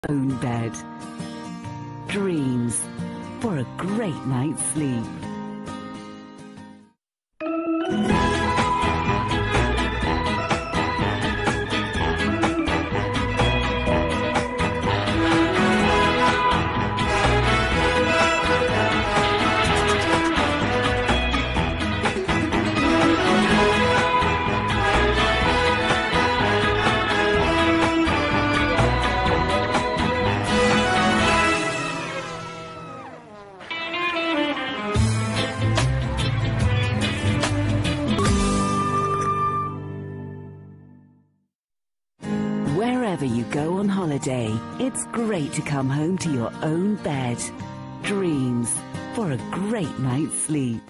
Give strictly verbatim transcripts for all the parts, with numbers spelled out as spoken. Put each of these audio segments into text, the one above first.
own bed. Dreams for a great night's sleep. Wherever you go on holiday, it's great to come home to your own bed. Dreams for a great night's sleep.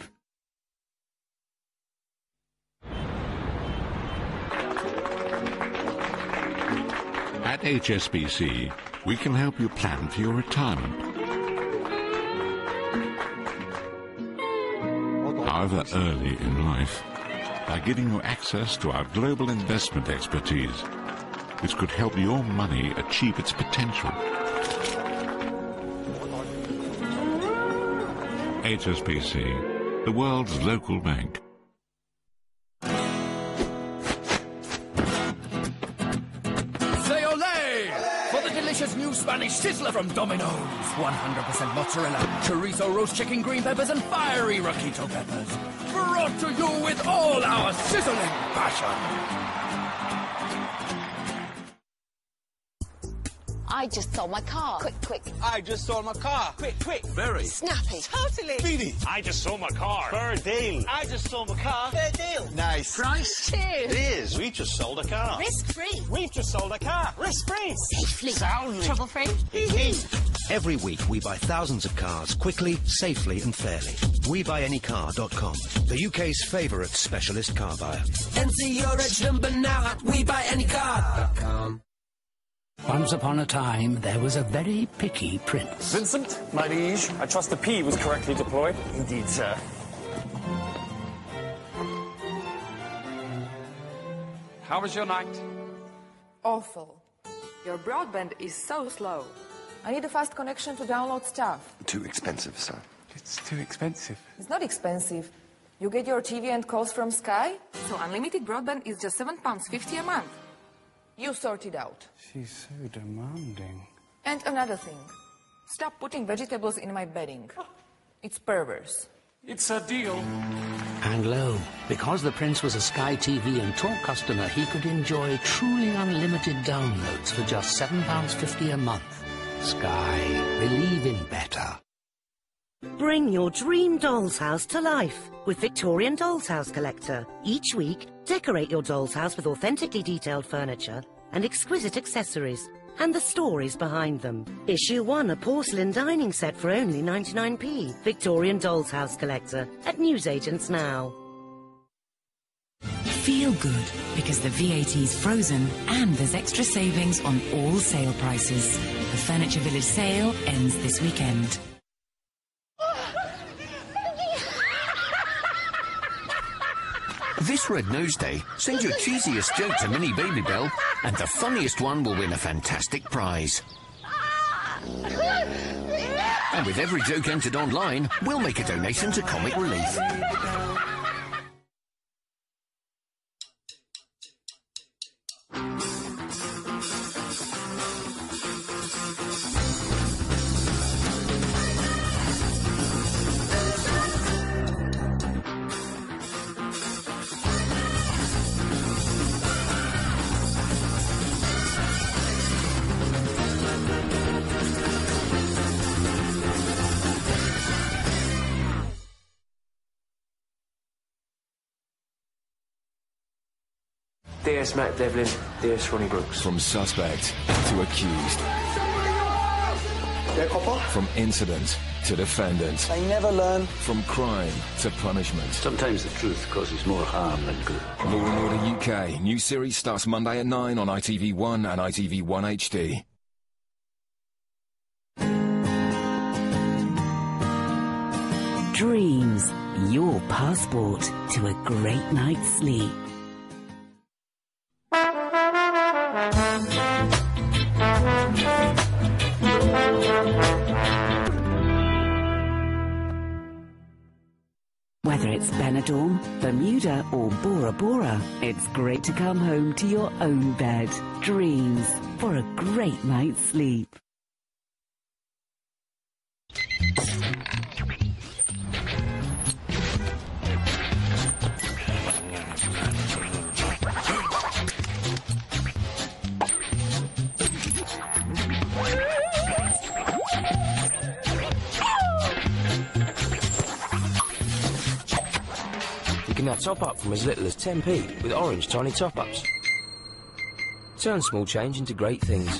At H S B C, we can help you plan for your retirement. However early in life, by giving you access to our global investment expertise, which could help your money achieve its potential. H S B C, the world's local bank. Say ole! For the delicious new Spanish sizzler from Domino's. one hundred percent mozzarella, chorizo, roast chicken, green peppers, and fiery Roquito peppers. Brought to you with all our sizzling passion. I just sold my car. Quick, quick. I just sold my car. Quick, quick. Very. Snappy. Totally. Speedy. I just sold my car. Fair deal. I just sold my car. Fair deal. Nice. Price. Cheers. It is. We just sold a car. Risk-free. We've just sold a car. Risk-free. Safely. Soundly. Trouble-free. Hee-hee. Every week we buy thousands of cars quickly, safely and fairly. we buy any car dot com, the U K's favourite specialist car buyer. Enter your reg number now at we buy any car dot com. Once upon a time, there was a very picky prince. Vincent, my liege, I trust the P was correctly deployed. Indeed, sir. How was your night? Awful. Your broadband is so slow. I need a fast connection to download stuff. Too expensive, sir. It's too expensive. It's not expensive. You get your T V and calls from Sky, so unlimited broadband is just seven pounds fifty a month. You sort it out. She's so demanding. And another thing. Stop putting vegetables in my bedding. It's perverse. It's a deal. And lo, because the prince was a Sky T V and Talk customer, he could enjoy truly unlimited downloads for just seven pounds fifty a month. Sky, believe in better. Bring your dream doll's house to life with Victorian Doll's House Collector. Each week, decorate your doll's house with authentically detailed furniture and exquisite accessories, and the stories behind them. Issue one, a porcelain dining set for only ninety-nine p. Victorian Doll's House Collector at newsagents now. Feel good because the V A T's frozen and there's extra savings on all sale prices. The Furniture Village sale ends this weekend. This Red Nose Day, send your cheesiest joke to Mini Babybel, and the funniest one will win a fantastic prize. And with every joke entered online, we'll make a donation to Comic Relief. Dearest Matt Devlin, dearest Ronnie Brooks. From suspect to accused. Yeah, copper? From incident to defendant. They never learn. From crime to punishment. Sometimes the truth causes more harm than good. Law and Order U K. New series starts Monday at nine on I T V one and I T V one H D. Dreams, your passport to a great night's sleep. Benidorm, Bermuda or Bora Bora, it's great to come home to your own bed. Dreams for a great night's sleep. You can now top up from as little as ten p with Orange Tiny Top-Ups. Turn small change into great things.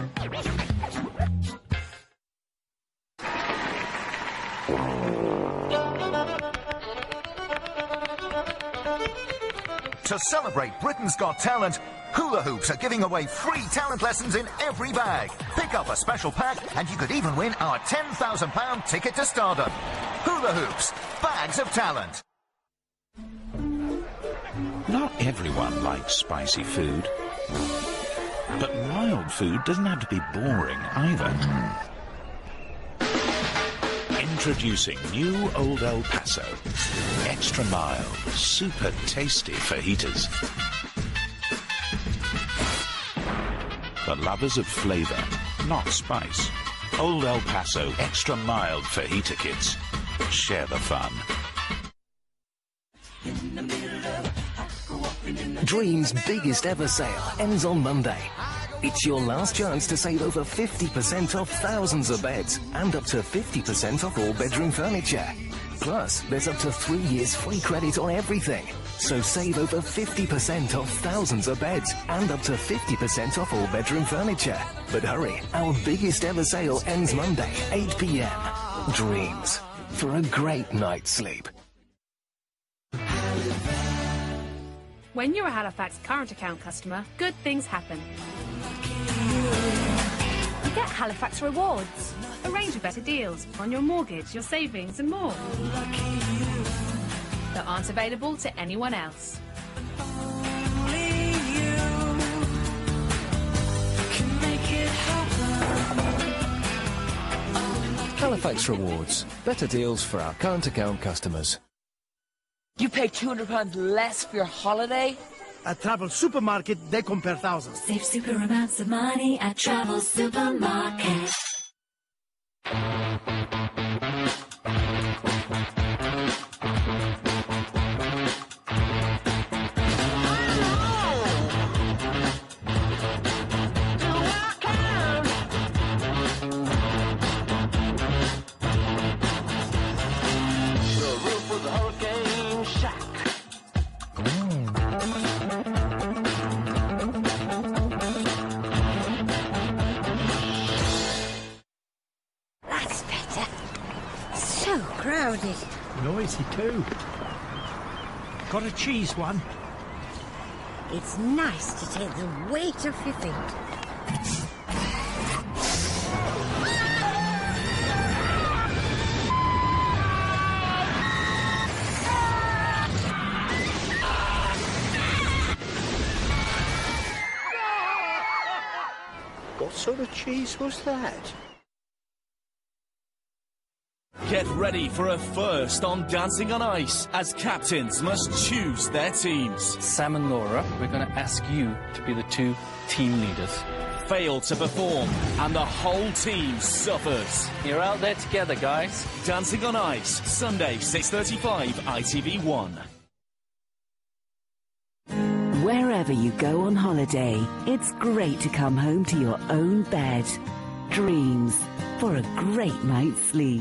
To celebrate Britain's Got Talent, Hula Hoops are giving away free talent lessons in every bag. Pick up a special pack and you could even win our ten thousand pound ticket to Stardom. Hula Hoops, bags of talent. Not everyone likes spicy food. But mild food doesn't have to be boring either. Introducing new Old El Paso. Extra mild, super tasty fajitas. For lovers of flavour, not spice. Old El Paso extra mild fajita kits. Share the fun. Dream's biggest ever sale ends on Monday. It's your last chance to save over fifty percent off thousands of beds and up to fifty percent off all bedroom furniture. Plus, there's up to three years free credit on everything. So save over fifty percent off thousands of beds and up to fifty percent off all bedroom furniture. But hurry, our biggest ever sale ends Monday, eight p m Dreams, for a great night's sleep. When you're a Halifax current account customer, good things happen. You get Halifax rewards, a range of better deals on your mortgage, your savings and more that aren't available to anyone else. Halifax rewards, better deals for our current account customers. You pay two hundred pounds less for your holiday? At Travel Supermarket, they compare thousands. Save super amounts of money at Travel Supermarket. Noisy too. Got a cheese one? It's nice to take the weight off your feet. What sort of cheese was that? Get ready for a first on Dancing on Ice, as captains must choose their teams. Sam and Laura, we're going to ask you to be the two team leaders. Fail to perform, and the whole team suffers. You're out there together, guys. Dancing on Ice, Sunday, six thirty-five, I T V one. Wherever you go on holiday, it's great to come home to your own bed. Dreams for a great night's sleep.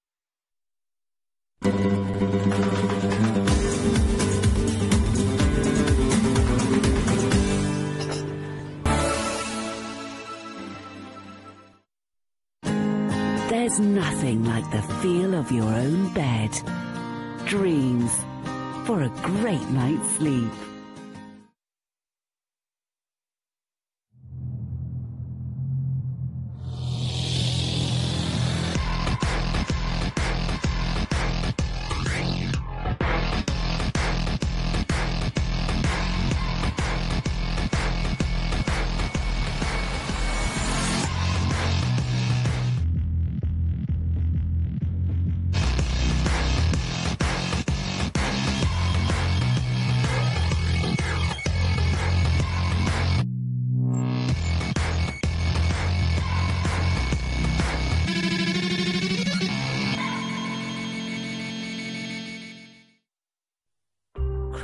There's nothing like the feel of your own bed. Dreams for a great night's sleep.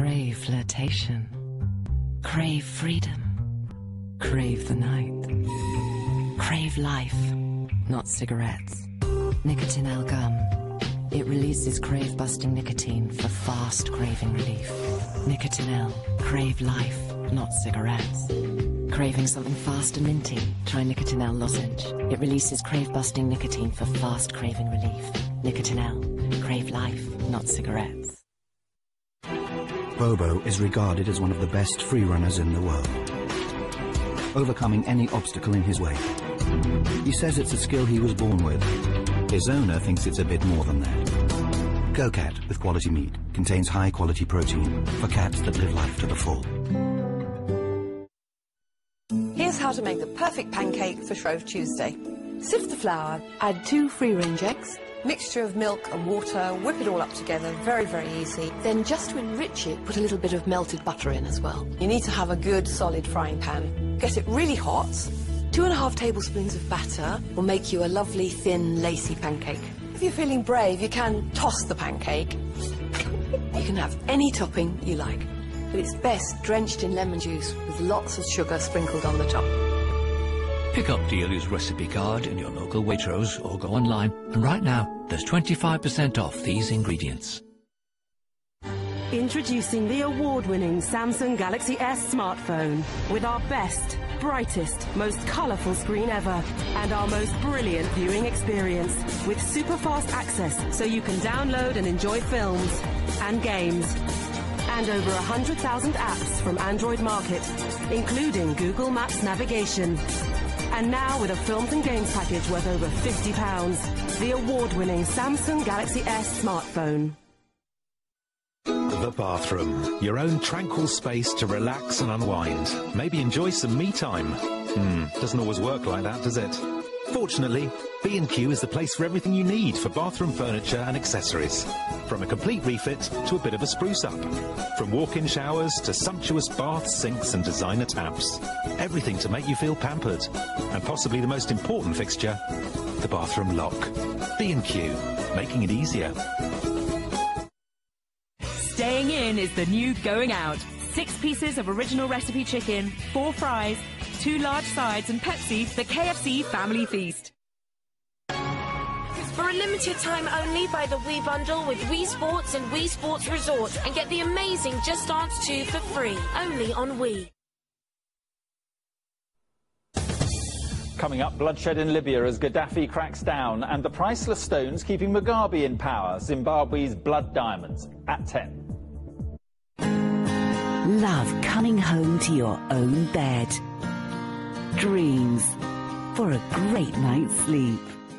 Crave flirtation. Crave freedom. Crave the night. Crave life, not cigarettes. Nicotinell gum. It releases crave-busting nicotine for fast craving relief. Nicotinell. Crave life, not cigarettes. Craving something fast and minty? Try Nicotinell lozenge. It releases crave-busting nicotine for fast craving relief. Nicotinell. Crave life, not cigarettes. Bobo is regarded as one of the best freerunners in the world, overcoming any obstacle in his way. He says it's a skill he was born with. His owner thinks it's a bit more than that. Go-Cat with quality meat contains high-quality protein for cats that live life to the full. Here's how to make the perfect pancake for Shrove Tuesday. Sift the flour, add two free-range eggs, mixture of milk and water, whip it all up together, very, very easy. Then just to enrich it, put a little bit of melted butter in as well. You need to have a good solid frying pan. Get it really hot. Two and a half tablespoons of batter will make you a lovely, thin, lacy pancake. If you're feeling brave, you can toss the pancake. You can have any topping you like, but it's best drenched in lemon juice with lots of sugar sprinkled on the top. Pick up Delia's recipe card in your local Waitrose or go online, and right now there's twenty-five percent off these ingredients. Introducing the award-winning Samsung Galaxy S smartphone with our best, brightest, most colourful screen ever and our most brilliant viewing experience with super fast access so you can download and enjoy films and games. And over one hundred thousand apps from Android Market, including Google Maps navigation. And now with a films and games package worth over fifty pounds, the award-winning Samsung Galaxy S smartphone. The bathroom. Your own tranquil space to relax and unwind. Maybe enjoy some me time. Hmm, doesn't always work like that, does it? Fortunately, B and Q is the place for everything you need for bathroom furniture and accessories. From a complete refit to a bit of a spruce-up. From walk-in showers to sumptuous baths, sinks and designer taps. Everything to make you feel pampered. And possibly the most important fixture, the bathroom lock. B and Q, making it easier. Staying in is the new going out. Six pieces of original recipe chicken, four fries, two large sides and Pepsi, the K F C Family Feast. For a limited time only, buy the Wii Bundle with Wii Sports and Wii Sports Resort and get the amazing Just Dance two for free, only on Wii. Coming up, bloodshed in Libya as Gaddafi cracks down and the priceless stones keeping Mugabe in power, Zimbabwe's blood diamonds, at ten. Love coming home to your own bed. Dreams for a great night's sleep.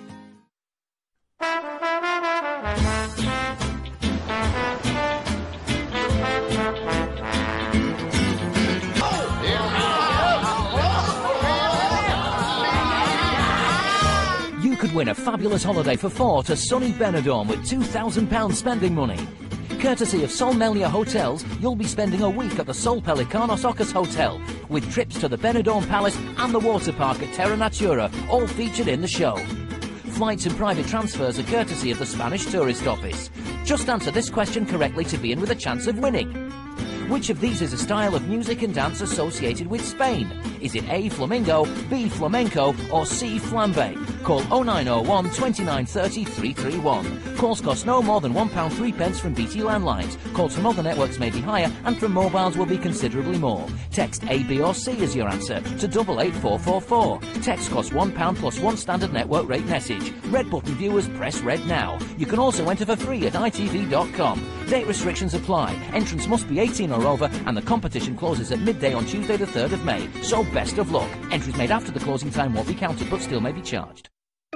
You could win a fabulous holiday for four to sunny Benidorm with two thousand pounds spending money. Courtesy of Sol Melia Hotels, you'll be spending a week at the Sol Pelicanos Ocas Hotel, with trips to the Benidorm Palace and the water park at Terra Natura, all featured in the show. Flights and private transfers are courtesy of the Spanish Tourist Office. Just answer this question correctly to be in with a chance of winning. Which of these is a style of music and dance associated with Spain? Is it A, flamenco, B, flamenco, or C, flambe? Call oh nine oh one, twenty-nine thirty, three three one. Calls cost no more than one pound three pence from B T landlines. Calls from other networks may be higher, and from mobiles will be considerably more. Text A, B or C as your answer to double eight four four four. Text costs one pound plus one standard network rate message. Red button viewers press red now. You can also enter for free at I T V dot com. Date restrictions apply. Entrance must be eighteen or over, and the competition closes at midday on Tuesday the third of May. So best of luck. Entries made after the closing time won't be counted, but still may be charged.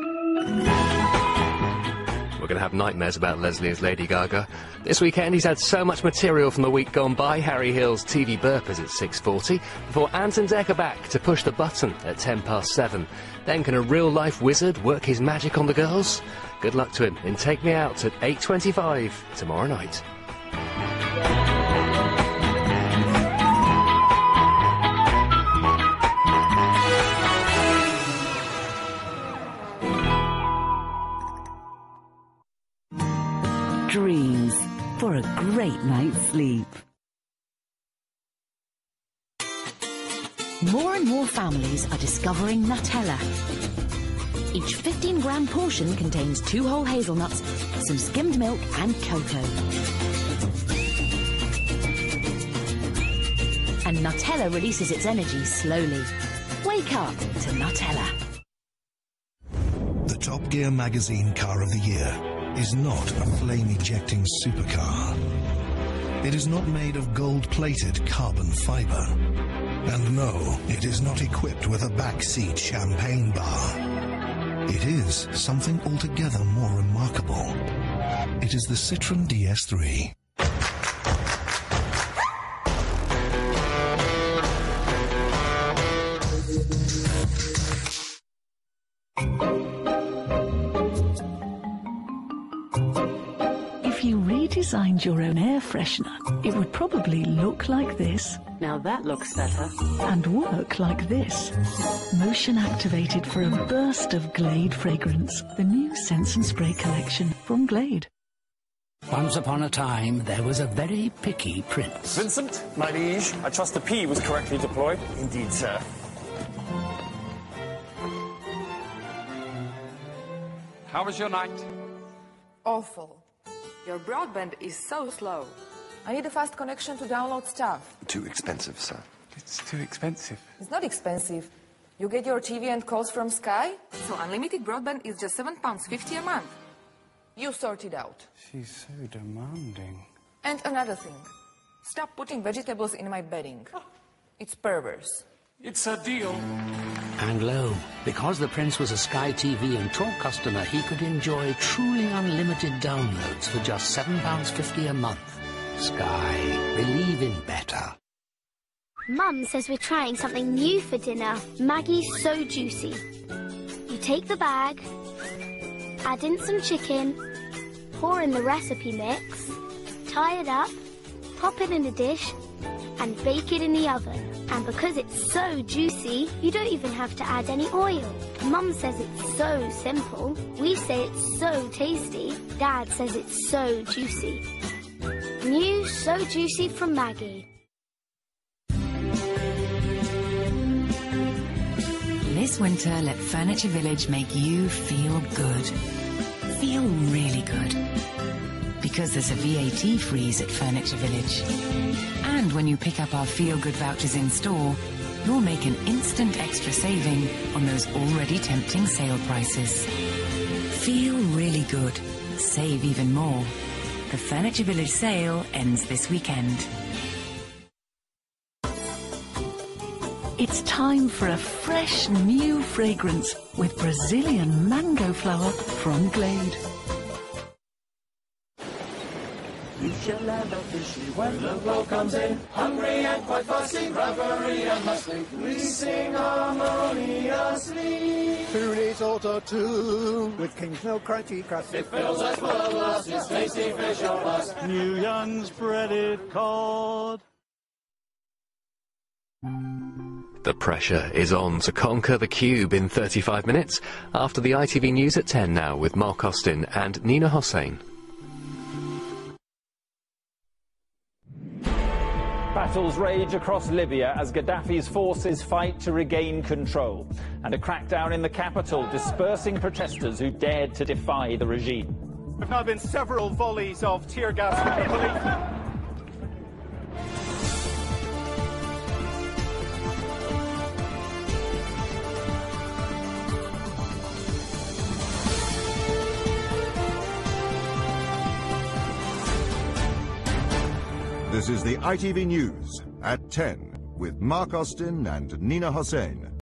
We're going to have nightmares about Leslie as Lady Gaga. This weekend he's had so much material from the week gone by. Harry Hill's T V Burpers at six forty, before Anton Deck are back to push the button at ten past seven. Then can a real-life wizard work his magic on the girls? Good luck to him in Take Me Out at eight twenty-five tomorrow night. Dreams for a great night's sleep. more families are discovering Nutella. Each fifteen gram portion contains two whole hazelnuts, some skimmed milk and cocoa. And Nutella releases its energy slowly. Wake up to Nutella. The Top Gear magazine car of the year is not a flame-ejecting supercar. It is not made of gold-plated carbon fibre. And no, it is not equipped with a backseat champagne bar. It is something altogether more remarkable. It is the Citroën D S three. If you redesigned your own air freshener, it would probably look like this. Now that looks better. And work like this. Motion activated for a burst of Glade fragrance. The new Sense and Spray collection from Glade. Once upon a time, there was a very picky prince. Vincent, my liege, I trust the P was correctly deployed. Indeed, sir. How was your night? Awful. Your broadband is so slow. I need a fast connection to download stuff. Too expensive, sir. It's too expensive. It's not expensive. You get your T V and calls from Sky, so unlimited broadband is just seven pounds fifty a month. You sort it out. She's so demanding. And another thing. Stop putting vegetables in my bedding. It's perverse. It's a deal. And lo, because the prince was a Sky T V and Talk customer, he could enjoy truly unlimited downloads for just seven pounds fifty a month. Sky, believe in better. Mum says we're trying something new for dinner. Maggie's So Juicy. You take the bag, add in some chicken, pour in the recipe mix, tie it up, pop it in a dish, and bake it in the oven. And because it's so juicy, you don't even have to add any oil. Mum says it's so simple. We say it's so tasty. Dad says it's so juicy. New So Juicy from Maggie. This winter, let Furniture Village make you feel good. Feel really good. Because there's a V A T freeze at Furniture Village. And when you pick up our Feel Good vouchers in store, you'll make an instant extra saving on those already tempting sale prices. Feel really good. Save even more. The Furniture Village sale ends this weekend. It's time for a fresh new fragrance with Brazilian mango flower from Glade. You shall land up fishy when the blow comes in. Hungry and quite fussy, reverie and musty. We sing harmoniously. Two risotto too, with King's Milk crunchy crust. It fills us full of lust, it's tasty fish or bust. New Young's breaded cod. The pressure is on to conquer the cube in thirty-five minutes. After the I T V News at ten now with Mark Austin and Nina Hossain. Battles rage across Libya as Gaddafi's forces fight to regain control. And a crackdown in the capital, dispersing protesters who dared to defy the regime. There have now been several volleys of tear gas from the police. This is the I T V News at ten with Mark Austin and Nina Hossain.